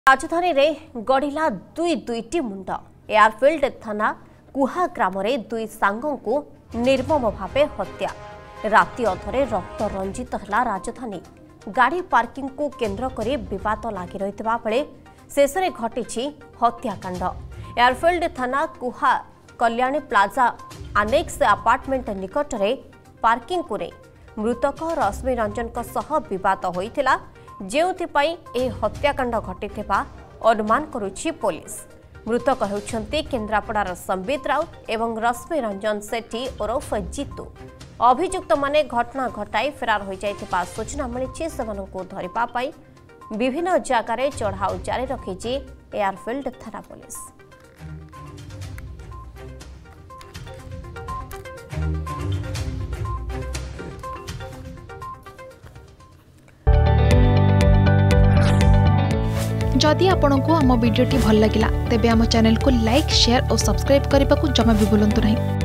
राजधानी रे गढ़िला दुईटी मुंड एयरफील्ड थाना कुहा ग्राम रे दुई सांगों को निर्मम भावे हत्या राति अधरे रक्त रंजित हला राजधानी गाड़ी पार्किंग को केंद्र करी विवाद लगी रहितबा बेले शेषरे घटिछि हत्याकांड। एयरफील्ड थाना कुहा कल्याणी प्लाजा अनेक्स अपार्टमेंट निकट रे पार्किंग को मृतक रश्मि रंजन सह बद होइथिला जेउथिपाई ए हत्याकांड घटिथिबा अनुमान करुछि पुलिस। मृतक हेउछन्ति केन्द्रापड़ार संबित राउत एवं रश्मि रंजन सेठी ओरफ जीतू। अभियुक्त माने घटना घटाई फेरार हो जाइथिबा सूचना मिलिछि। सेमानंकु धरिबा पाई विभिन्न जगार चढ़ाऊ जारी रखिछि एयरफील्ड थाना पुलिस। जदि आपंक आम भिडी भल लगा तेब आम चैनल को लाइक शेयर और सब्सक्राइब करने को जमा भी भूलु नहीं।